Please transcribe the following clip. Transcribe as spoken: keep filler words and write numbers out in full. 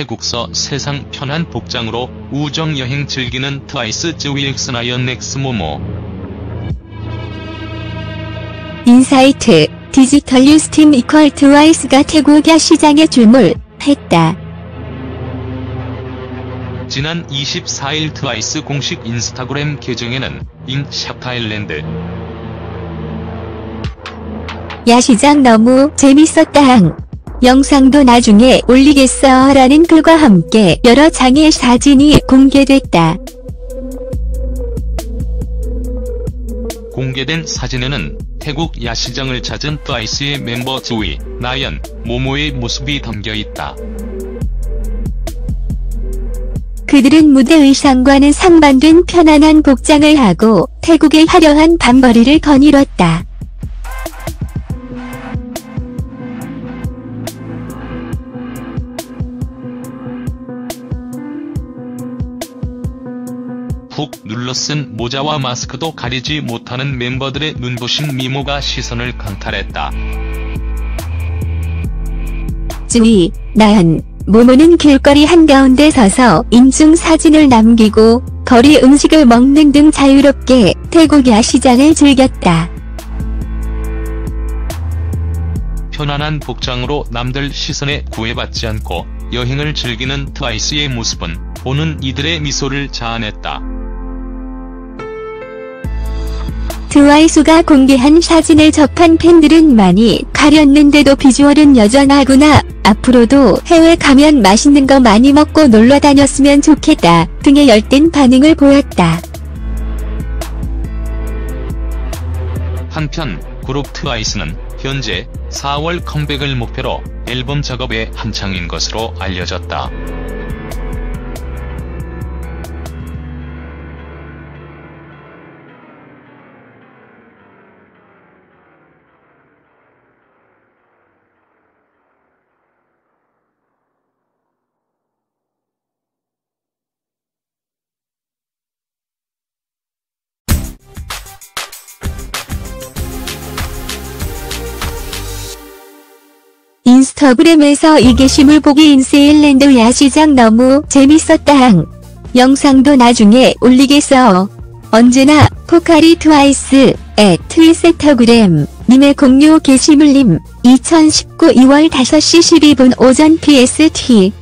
태국서 세상 편한 복장으로 우정여행 즐기는 트와이스 쯔위엑스나연 넥스모모. 인사이트 디지털 뉴스팀 이퀄 트와이스가 태국 야시장에 출몰했다. 지난 이십사일 트와이스 공식 인스타그램 계정에는 인 샵타일랜드 야시장 너무 재밌었다항. 영상도 나중에 올리겠어 라는 글과 함께 여러 장의 사진이 공개됐다. 공개된 사진에는 태국 야시장을 찾은 트와이스의 멤버 쯔위, 나연, 모모의 모습이 담겨있다. 그들은 무대 의상과는 상반된 편안한 복장을 하고 태국의 화려한 밤거리를 거닐었다. 푹 눌러쓴 모자와 마스크도 가리지 못하는 멤버들의 눈부신 미모가 시선을 강탈했다. 쯔위, 나연, 모모는 길거리 한가운데 서서 인증 사진을 남기고 거리 음식을 먹는 등 자유롭게 태국 야시장을 즐겼다. 편안한 복장으로 남들 시선에 구애받지 않고 여행을 즐기는 트와이스의 모습은 보는 이들의 미소를 자아냈다. 트와이스가 공개한 사진을 접한 팬들은 많이 가렸는데도 비주얼은 여전하구나, 앞으로도 해외 가면 맛있는 거 많이 먹고 놀러 다녔으면 좋겠다 등의 열띤 반응을 보였다. 한편 그룹 트와이스는 현재 사월 컴백을 목표로 앨범 작업에 한창인 것으로 알려졌다. 인스타그램에서 이 게시물 보기 인세일랜드 야시장 너무 재밌었다항. 영상도 나중에 올리겠어. 언제나 포카리 트와이스 앳 트위세터그램 님의 공유 게시물님. 이천십구 이월 다섯시 십이분 오전 피에스티